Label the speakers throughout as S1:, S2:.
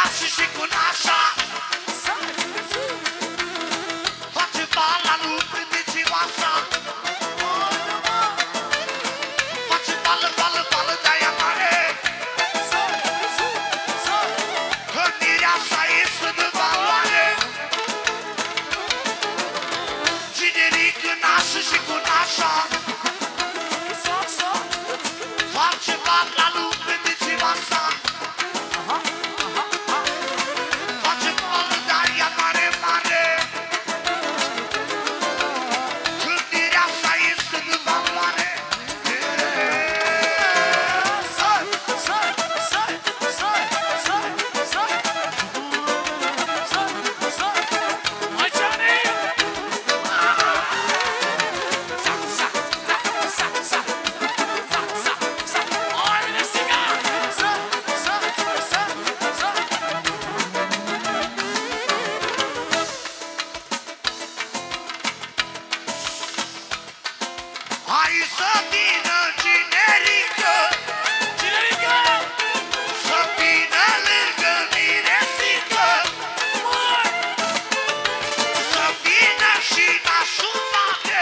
S1: nașă și cu nașa. Face bala lui Pândicioasa. Face bală, bală, bală de-aia mare. Că mireasa iese de valoare. Generic nașă și cu nașa. Face bala lui Pândicioasa. Face bală de-aia mare, mare. Când mireasa este de valoare. Hai să vină generică, să vină lângă miresică, să vină și nașumate,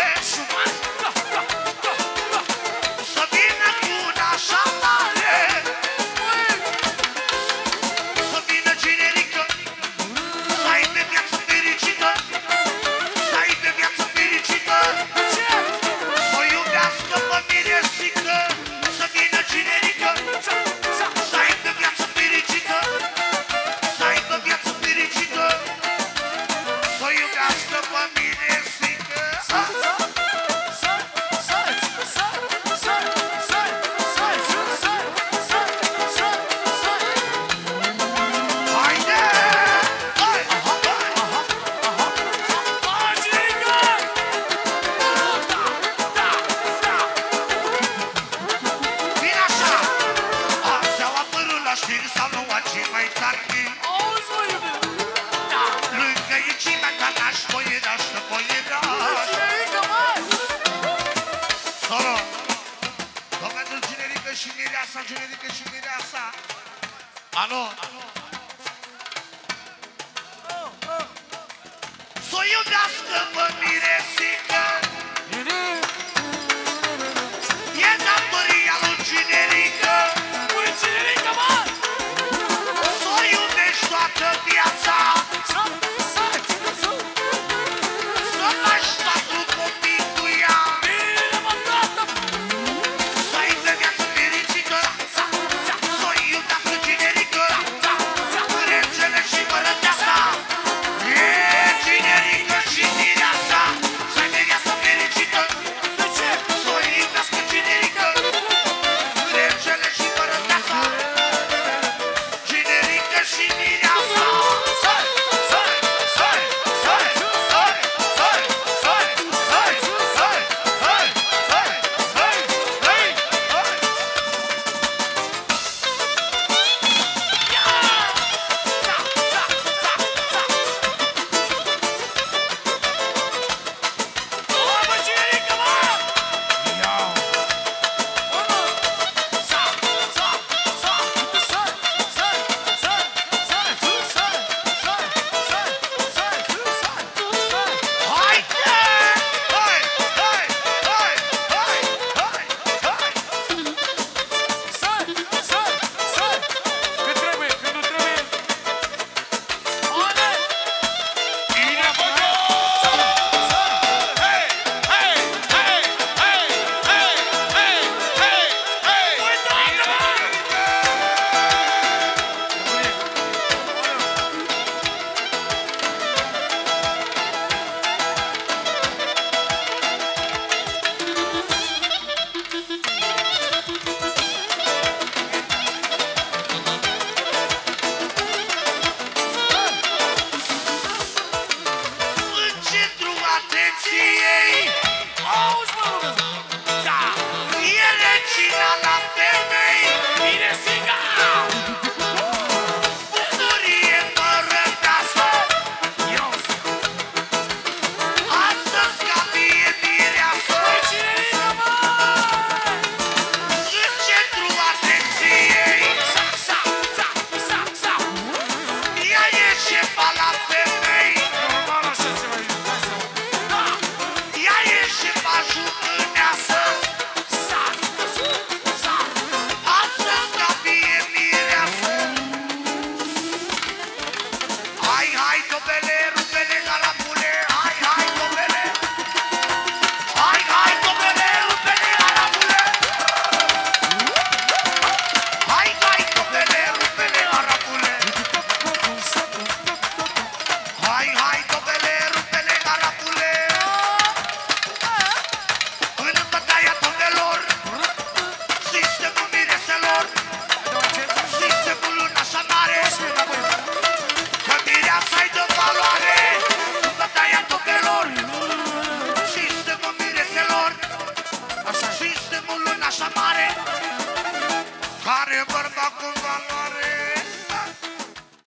S1: să vină cu nașa mare, să vină generică, să ai de viață fericită, să ai de viață fericită. Să iubească pe miresică, să vină generică, să aibă viață fericită, să aibă viață fericită, să iubească pe miresică. Haide! Vine așa! Azi au apărut la știri, s-au luat cei mai tari. Lângă ei cei mai tanași, boierași, boierași. Soro! Dă pentru generică și mireasa, generică și mireasa. Alo! Să iubească pe miresică.